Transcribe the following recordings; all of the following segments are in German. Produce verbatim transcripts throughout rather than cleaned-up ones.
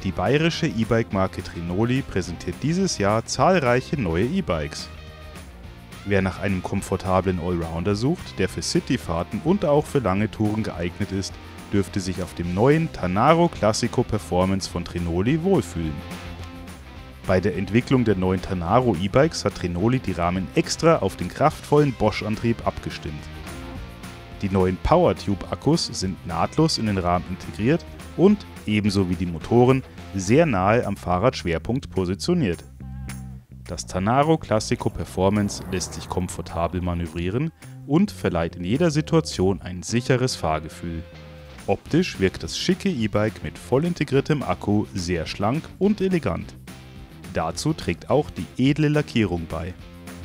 Die bayerische E-Bike-Marke Trinoli präsentiert dieses Jahr zahlreiche neue E-Bikes. Wer nach einem komfortablen Allrounder sucht, der für Cityfahrten und auch für lange Touren geeignet ist, dürfte sich auf dem neuen Tanaro Classico Performance von Trinoli wohlfühlen. Bei der Entwicklung der neuen Tanaro E-Bikes hat Trinoli die Rahmen extra auf den kraftvollen Bosch-Antrieb abgestimmt. Die neuen PowerTube-Akkus sind nahtlos in den Rahmen integriert und, ebenso wie die Motoren, sehr nahe am Fahrradschwerpunkt positioniert. Das Tanaro Classico Performance lässt sich komfortabel manövrieren und verleiht in jeder Situation ein sicheres Fahrgefühl. Optisch wirkt das schicke E-Bike mit voll integriertem Akku sehr schlank und elegant. Dazu trägt auch die edle Lackierung bei.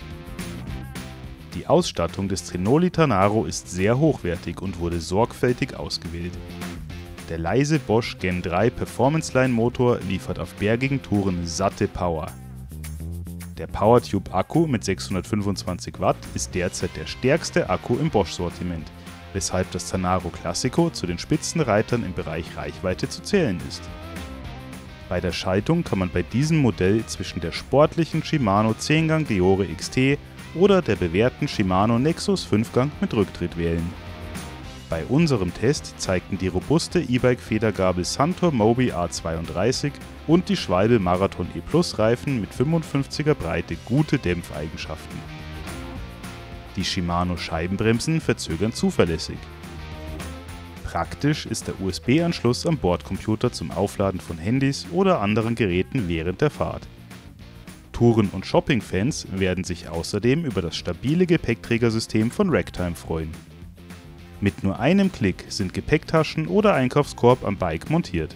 Die Ausstattung des Trinoli Tanaro ist sehr hochwertig und wurde sorgfältig ausgewählt. Der leise Bosch Gen drei Performance Line Motor liefert auf bergigen Touren satte Power. Der PowerTube Akku mit sechshundertfünfundzwanzig Watt ist derzeit der stärkste Akku im Bosch-Sortiment, weshalb das Tanaro Classico zu den Spitzenreitern im Bereich Reichweite zu zählen ist. Bei der Schaltung kann man bei diesem Modell zwischen der sportlichen Shimano zehn-Gang Deore X T oder der bewährten Shimano Nexus fünf-Gang mit Rücktritt wählen. Bei unserem Test zeigten die robuste E-Bike-Federgabel Santor Mobi A zweiunddreißig und die Schwalbe Marathon E Plus Reifen mit fünfundfünfziger Breite gute Dämpfeigenschaften. Die Shimano Scheibenbremsen verzögern zuverlässig. Praktisch ist der U S B-Anschluss am Bordcomputer zum Aufladen von Handys oder anderen Geräten während der Fahrt. Touren- und Shopping-Fans werden sich außerdem über das stabile Gepäckträgersystem von Ragtime freuen. Mit nur einem Klick sind Gepäcktaschen oder Einkaufskorb am Bike montiert.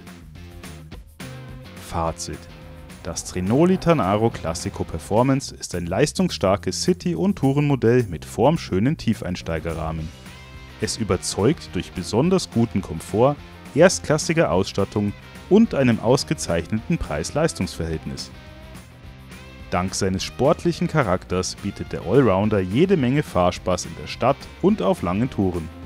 Fazit: Das Trinoli Tanaro Classico Performance ist ein leistungsstarkes City- und Tourenmodell mit formschönen Tiefeinsteigerrahmen. Es überzeugt durch besonders guten Komfort, erstklassiger Ausstattung und einem ausgezeichneten Preis-Leistungs-Verhältnis. Dank seines sportlichen Charakters bietet der Allrounder jede Menge Fahrspaß in der Stadt und auf langen Touren.